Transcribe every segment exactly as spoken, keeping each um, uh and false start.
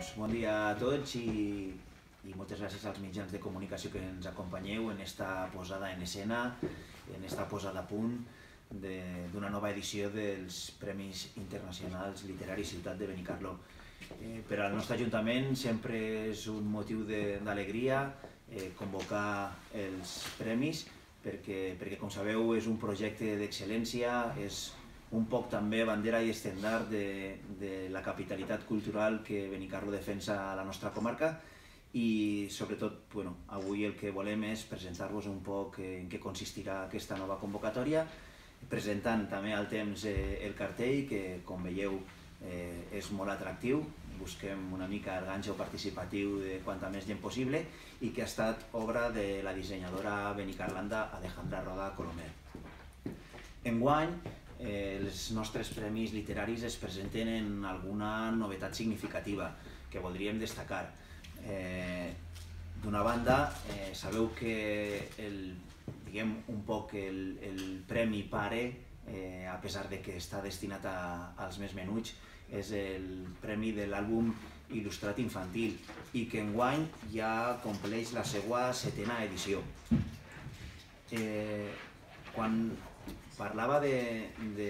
Doncs bon dia a tots i, i moltes gràcies als mitjans de comunicació que ens acompanyeu en esta posada en escena, en esta posada a punt d'una nova edició dels Premis Internacionals Literaris Ciutat de Benicarló. Eh, per al nostre Ajuntament sempre és un motiu d'alegria eh, convocar els premis perquè, perquè, com sabeu, és un projecte d'excel·lència, és un poc també bandera i estendard de, de la capitalitat cultural que Benicarló defensa a la nostra comarca i sobretot bueno, avui el que volem és presentar-vos un poc en què consistirà aquesta nova convocatòria, presentant també al temps eh, el cartell que, com veieu, eh, és molt atractiu. Busquem una mica el ganxo participatiu de quanta més gent possible i que ha estat obra de la dissenyadora benicarlanda Alejandra Roda Colomer. Enguany, eh, els nostres premis literaris es presenten en alguna novetat significativa que voldríem destacar. Eh, D'una banda, eh, sabeu que el, diguem un poc el, el Premi Pare, eh, a pesar de que està destinat a, als més menuts, és el premi de l'àlbum il·lustrat infantil i que enguany ja compleix la seva setena edició. Eh, quan parlava de, de,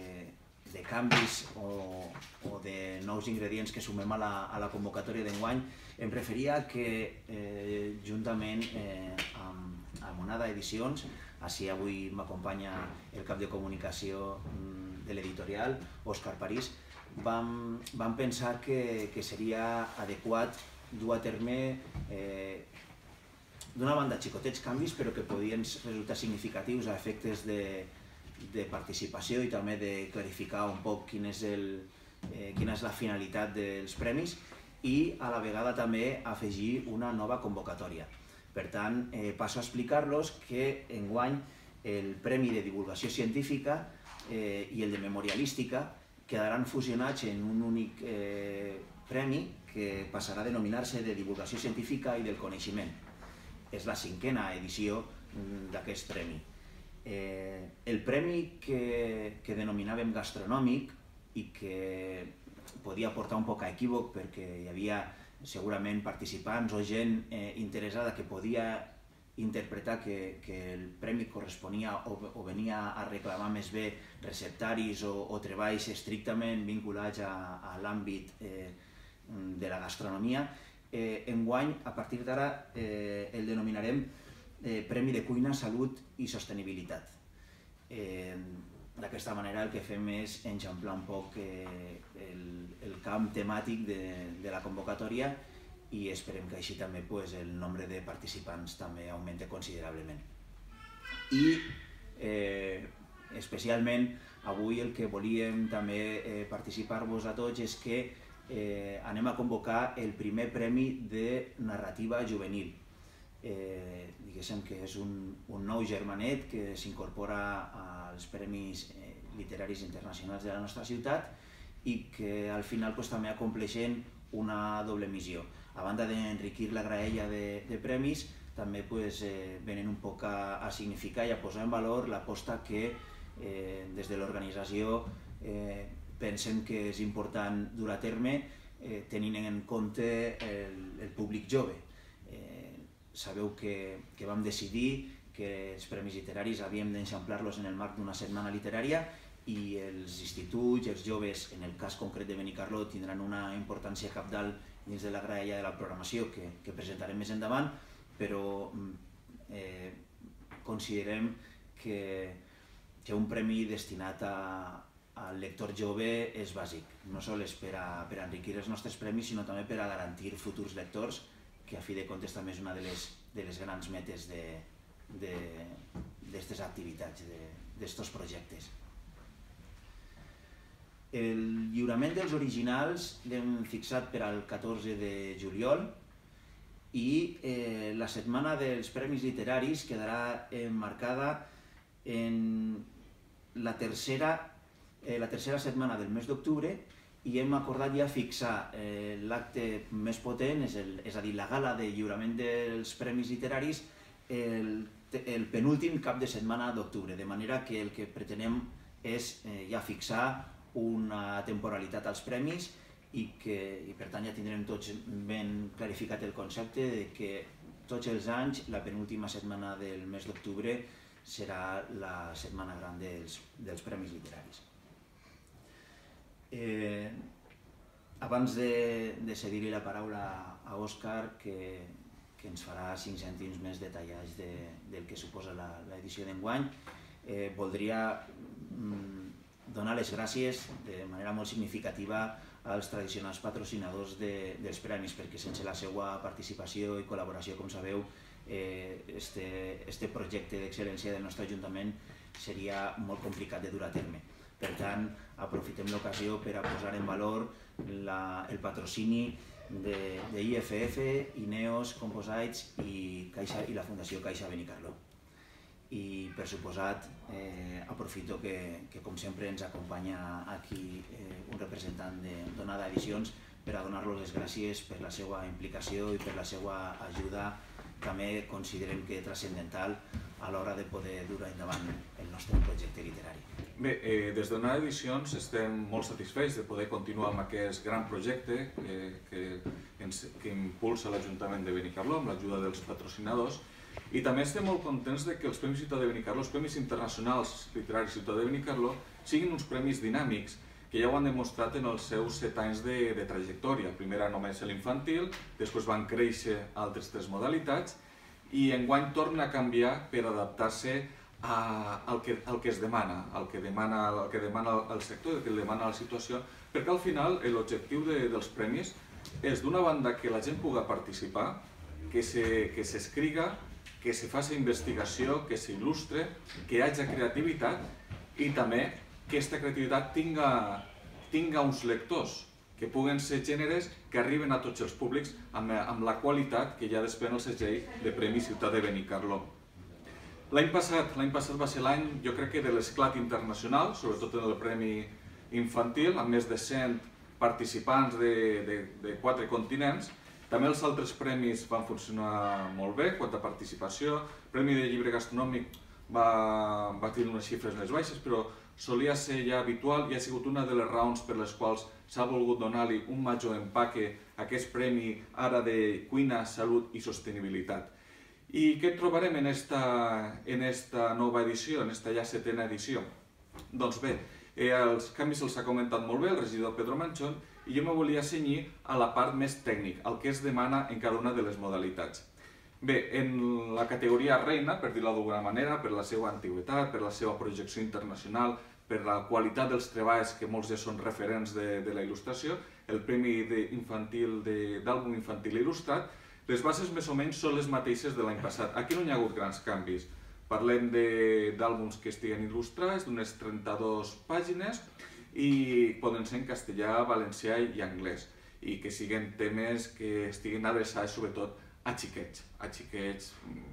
de canvis o, o de nous ingredients que sumem a la, a la convocatòria d'enguany, em referia que eh, juntament eh, amb, amb Onada Edicions, així avui m'acompanya el cap de comunicació de l'editorial, Òscar París, vam, vam pensar que, que seria adequat dur a terme eh, d'una banda xicotets canvis però que podien resultar significatius a efectes de, de participació i també de clarificar un poc quin és el, eh, quina és la finalitat dels premis i a la vegada també afegir una nova convocatòria. Per tant, eh, passo a explicar-los que enguany el Premi de Divulgació Científica eh, i el de Memorialística quedaran fusionats en un únic eh, premi que passarà a denominar-se de Divulgació Científica i del Coneixement. És la cinquena edició d'aquest premi. Eh, el premi que, que denominàvem gastronòmic i que podia portar un poc a equívoc perquè hi havia segurament participants o gent eh, interessada que podia interpretar que, que el premi corresponia o, o venia a reclamar més bé receptaris o, o treballs estrictament vinculats a, a l'àmbit eh, de la gastronomia. Eh, enguany, a partir d'ara, eh, el denominarem eh, Premi de Cuina, Salut i Sostenibilitat. Eh, D'aquesta manera el que fem és enxamplar un poc eh, el, el camp temàtic de, de la convocatòria i esperem que així també pues, el nombre de participants també augmenti considerablement. I eh, especialment avui el que volíem també eh, participar-vos a tots és que eh, anem a convocar el primer premi de narrativa juvenil. Eh, diguéssim que és un, un nou germanet que s'incorpora als Premis eh, Literaris Internacionals de la nostra ciutat i que al final pues, també acompleixen una doble missió. A banda d'enriquir la graella de, de premis, també pues, eh, venen un poc a, a significar i a posar en valor l'aposta que eh, des de l'organització eh, pensem que és important dur a terme eh, tenint en compte el, el públic jove. Sabeu que, que vam decidir que els premis literaris havíem d'enxamplar-los en el marc d'una setmana literària i els instituts, els joves, en el cas concret de Benicarló, tindran una importància cabdal dins de la graella de la programació que, que presentarem més endavant, però eh, considerem que, que un premi destinat a, al lector jove és bàsic, no sols per a, per a enriquir els nostres premis, sinó també per a garantir futurs lectors, que a fi de comptes també és una de les, de les grans metes d'aquestes activitats, d'aquests projectes. El lliurament dels originals l'hem fixat per al catorze de juliol i eh, la setmana dels Premis Literaris quedarà emmarcada en la tercera, eh, la tercera setmana del mes d'octubre i hem acordat ja fixar eh, l'acte més potent, és, el, és a dir, la gala de lliurament dels premis literaris, el, el penúltim cap de setmana d'octubre, de manera que el que pretenem és eh, ja fixar una temporalitat als premis i per tant ja tindrem tots ben clarificat el concepte de que tots els anys la penúltima setmana del mes d'octubre serà la setmana gran dels Premis Literaris. Abans de cedir-li la paraula a Òscar, que ens farà cinc cèntims més detallats del que suposa l'edició d'enguany, voldria donar les gràcies de manera molt significativa als tradicionals patrocinadors dels premis, perquè sense la seva participació i col·laboració, com sabeu, aquest projecte d'excel·lència del nostre Ajuntament seria molt complicat de dur a terme. Per tant, aprofitem l'ocasió per a posar en valor el patrocini d'I F F, Ineos, Composites i la Fundació Caixa Benicarló. I, per suposat, aprofito que, com sempre, ens acompanya aquí un representant d'Onada Edicions per a donar-los les gràcies per la seva implicació i per la seva ajuda, també considerem que transcendental a l'hora de poder dur endavant el nostre projecte literari. Bé, des d'Onada Edicions estem molt satisfets de poder continuar amb aquest gran projecte que impulsa l'Ajuntament de Benicarló amb l'ajuda dels patrocinadors. I també estem molt contents que els Premis Ciutat de Benicarló, els Premis Internacionals Literaris Ciutat de Benicarló, siguin uns premis dinàmics que ja ho han demostrat en els seus set anys de trajectòria. Primer era només l'infantil, després van créixer altres tres modalitats i enguany torna a canviar per adaptar-se al que es demana, al que demana el sector, al que demana la situació, perquè al final l'objectiu dels premis és d'una banda que la gent pugui participar, que s'escriga, que se faci investigació, que s'il·lustre, que hi hagi creativitat i també que aquesta creativitat tinga uns lectors, que puguen ser gèneres que arriben a tots els públics amb la qualitat que ja desprèn el segell de Premi Ciutat de Benicarló. L'any passat, l'any passat va ser l'any, jo crec que de l'esclat internacional, sobretot en el Premi Infantil, amb més de cent participants de quatre continents. També els altres premis van funcionar molt bé quant a participació. El Premi de Llibre Gastronòmic va tenir unes xifres més baixes, però solia ser ja habitual i ha sigut una de les raons per les quals s'ha volgut donar-li un major empaque a aquest premi ara de cuina, salut i sostenibilitat. I què trobarem en aquesta nova edició, en aquesta ja setena edició? Doncs bé, els canvis els ha comentat molt bé el regidor Pedro Manchón i jo me volia cenyir a la part més tècnica, el que es demana en cada una de les modalitats. Bé, en la categoria reina, per dir-la d'alguna manera, per la seva antiguitat, per la seva projecció internacional, per la qualitat dels treballs que molts ja són referents de la il·lustració, el Premi d'Àlbum Infantil Il·lustrat, les bases més o menys són les mateixes de l'any passat. Aquí no hi ha hagut grans canvis. Parlem d'àlbums que estiguen il·lustrats, d'unes trenta-dues pàgines, i poden ser en castellà, valencià i anglès, i que siguin temes que estiguin adreçats sobretot a xiquets, a xiquets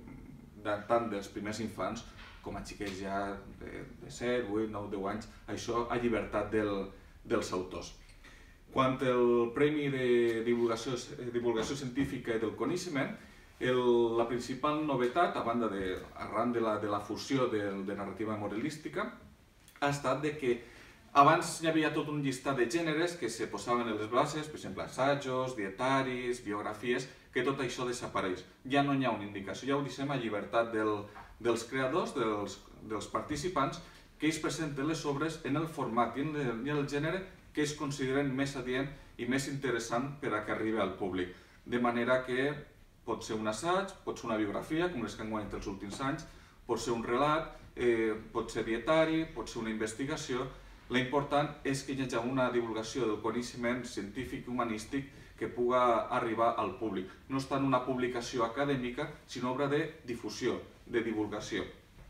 tant dels primers infants com a xiquets ja de set, vuit, nou, deu anys, això a llibertat dels autors. Quant al Premi de Divulgació Científica i del Coneixement, la principal novetat, a banda arran de la fusió de narrativa moralística, ha estat que abans hi havia tot un llistat de gèneres que se posaven en les bases, per exemple, assajos, dietaris, biografies, que tot això desapareix. Ja no hi ha una indicació, ja ho deixem a llibertat dels creadors, dels participants, que ells presenten les obres en el format i en el gènere que es consideren més adient i més interessant per a que arribi al públic. De manera que pot ser un assaig, pot ser una biografia, com les que han guanyat els últims anys, pot ser un relat, pot ser dietari, pot ser una investigació. L'important és que hi hagi una divulgació del coneixement científic i humanístic que pugui arribar al públic. No és tant una publicació acadèmica, sinó obra de difusió, de divulgació.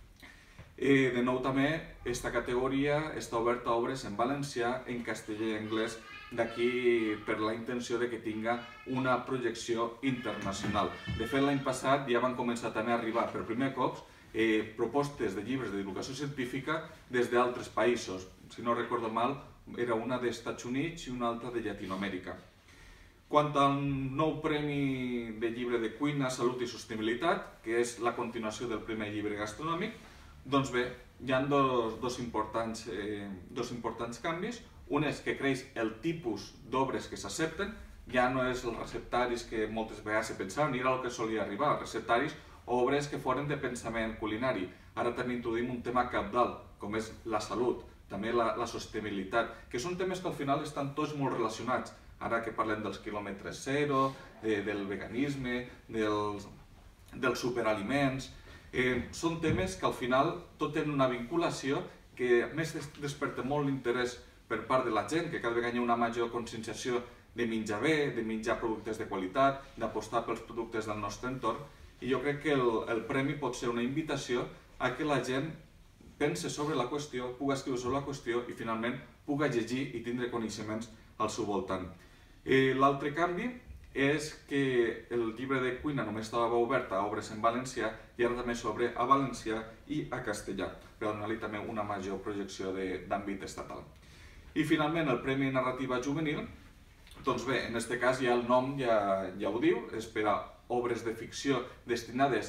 De nou també, aquesta categoria està oberta a obres en valencià, en castellà i anglès, d'aquí per la intenció que tinga una projecció internacional. De fet, l'any passat ja van començar també a arribar per primer cop propostes de llibres de divulgació científica des d'altres països. Si no recordo mal, era una dels Estats Units i una altra de Llatinoamèrica. Quant al nou Premi de Llibre de Cuina, Salut i Sostenibilitat, que és la continuació del primer llibre gastronòmic, doncs bé, hi ha dos, dos, importants, eh, dos importants canvis. Un és que creix el tipus d'obres que s'accepten, ja no és els receptaris que moltes vegades se pensaven, era el que solia arribar, els receptaris o obres que foren de pensament culinari. Ara també introduïm un tema cabdal, com és la salut, també la, la sostenibilitat, que són temes que al final estan tots molt relacionats. Ara que parlem dels quilòmetres zero, de, del veganisme, dels, dels superaliments, eh, són temes que al final tot tenen una vinculació que a més desperta molt l'interès per part de la gent, que cada vegada hi ha una major conscienciació de menjar bé, de menjar productes de qualitat, d'apostar pels productes del nostre entorn, i jo crec que el, el premi pot ser una invitació a que la gent pense sobre la qüestió, puga escriure sobre la qüestió i finalment puga llegir i tindre coneixements al seu voltant. Eh, L'altre canvi és que el llibre de cuina només estava obert a obres en valencià i ara també s'obre a valencià i a castellà, per donar-li també una major projecció d'àmbit estatal. I finalment el Premi Narrativa Juvenil, doncs bé, en aquest cas ja el nom ja, ja ho diu, és per a obres de ficció destinades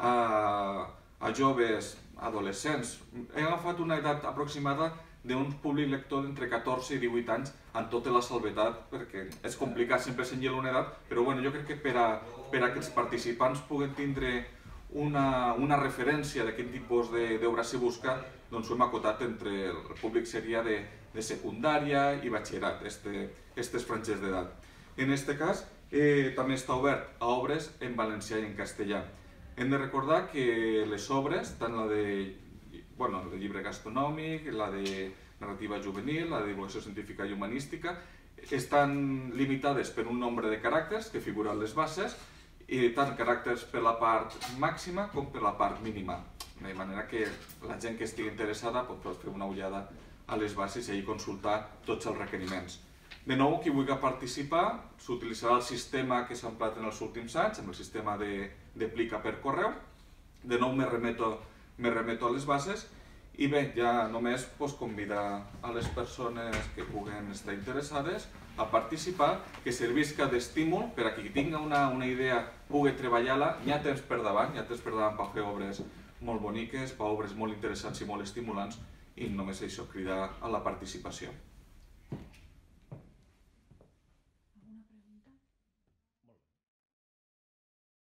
a, a joves adolescents. He agafat una edat aproximada d'un públic lector d'entre catorze i divuit anys amb tota la salvetat, perquè és complicat sempre senyar una edat, però bueno, jo crec que per a, per a que els participants puguen tindre una, una referència de quin tipus d'obra se busca, doncs ho hem acotat entre el públic seria de, de secundària i batxillerat, aquestes franges d'edat. En aquest cas, eh, també està obert a obres en valencià i en castellà. Hem de recordar que les obres, tant la de, bueno, el llibre gastronòmic, la de narrativa juvenil, la de divulgació científica i humanística, estan limitades per un nombre de caràcters que figuren les bases, i tant caràcters per la part màxima com per la part mínima. De manera que la gent que estigui interessada pot fer una ullada a les bases i allí consultar tots els requeriments. De nou, qui vulgui participar, s'utilitzarà el sistema que s'ha emprat en els últims anys, amb el sistema de, de plica per correu. De nou, me remeto, me remeto a les bases. I bé, ja només pues, convidar a les persones que puguen estar interessades a participar, que servisca d'estímul per a qui tingui una, una idea pugui treballar-la. Hi ha temps per davant, hi ha temps per davant per fer obres molt boniques, per obres molt interessants i molt estimulants, i només això cridar a la participació.